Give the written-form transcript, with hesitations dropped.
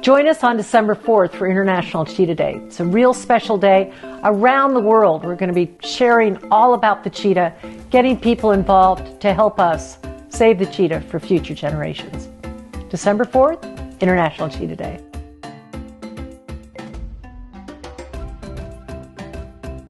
Join us on December 4th for International Cheetah Day. It's a real special day. Around the world, we're going to be sharing all about the cheetah, getting people involved to help us save the cheetah for future generations. December 4th, International Cheetah Day.